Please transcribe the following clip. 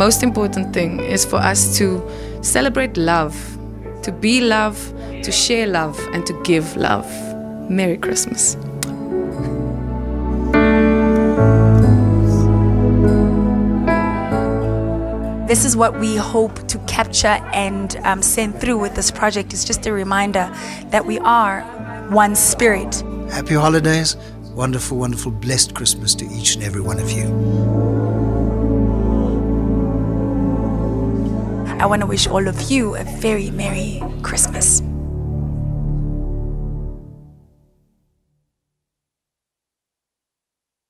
most important thing is for us to celebrate love, to be love, to share love, and to give love. Merry Christmas. This is what we hope to capture and send through with this project. It's just a reminder that we are one spirit. Happy holidays, wonderful, wonderful, blessed Christmas to each and every one of you. I want to wish all of you a very Merry Christmas.